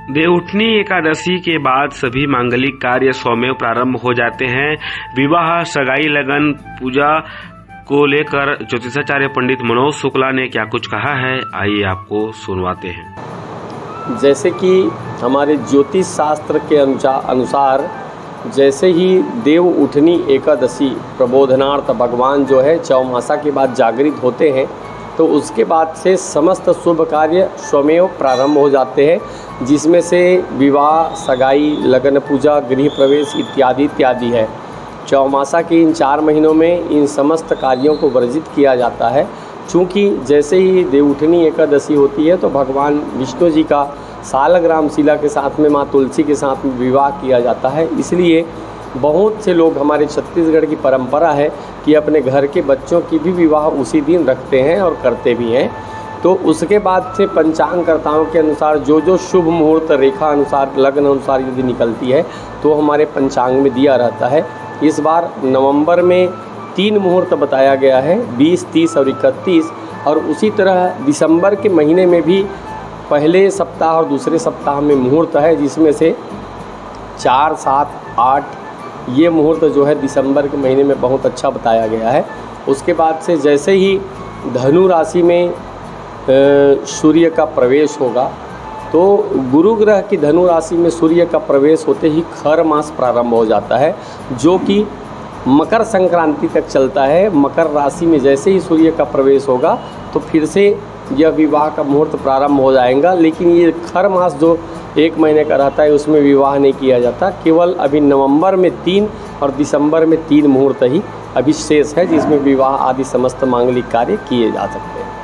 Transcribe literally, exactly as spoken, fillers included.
देवउठनी एकादशी के बाद सभी मांगलिक कार्य स्वमेव प्रारंभ हो जाते हैं। विवाह, सगाई, लगन, पूजा को लेकर ज्योतिषाचार्य पंडित मनोज शुक्ला ने क्या कुछ कहा है, आइए आपको सुनवाते हैं। जैसे कि हमारे ज्योतिष शास्त्र के अनुसार जैसे ही देव उठनी एकादशी प्रबोधनार्थ भगवान जो है चौमासा के बाद जागृत होते हैं, तो उसके बाद से समस्त शुभ कार्य स्वमेव प्रारंभ हो जाते हैं, जिसमें से विवाह, सगाई, लगन, पूजा, गृह प्रवेश इत्यादि इत्यादि है। चौमासा के इन चार महीनों में इन समस्त कार्यों को वर्जित किया जाता है। चूँकि जैसे ही देवउठनी एकादशी होती है तो भगवान विष्णु जी का सालग्राम शिला के साथ में माँ तुलसी के साथ में विवाह किया जाता है। इसलिए बहुत से लोग, हमारे छत्तीसगढ़ की परंपरा है कि अपने घर के बच्चों की भी विवाह उसी दिन रखते हैं और करते भी हैं। तो उसके बाद से पंचांगकर्ताओं के अनुसार जो जो शुभ मुहूर्त रेखा अनुसार, लग्न अनुसार यदि निकलती है तो हमारे पंचांग में दिया रहता है। इस बार नवंबर में तीन मुहूर्त बताया गया है, बीस, तीस और इकतीस, और उसी तरह दिसंबर के महीने में भी पहले सप्ताह और दूसरे सप्ताह में मुहूर्त है, जिसमें से चार, सात, आठ ये मुहूर्त जो है दिसंबर के महीने में बहुत अच्छा बताया गया है। उसके बाद से जैसे ही धनु राशि में सूर्य का प्रवेश होगा, तो गुरु ग्रह की धनु राशि में सूर्य का प्रवेश होते ही खर मास प्रारंभ हो जाता है, जो कि मकर संक्रांति तक चलता है। मकर राशि में जैसे ही सूर्य का प्रवेश होगा तो फिर से यह विवाह का मुहूर्त प्रारंभ हो जाएगा। लेकिन ये खर मास जो एक महीने का रहता है उसमें विवाह नहीं किया जाता। केवल अभी नवंबर में तीन और दिसंबर में तीन मुहूर्त ही अभी शेष है, जिसमें विवाह आदि समस्त मांगलिक कार्य किए जा सकते हैं।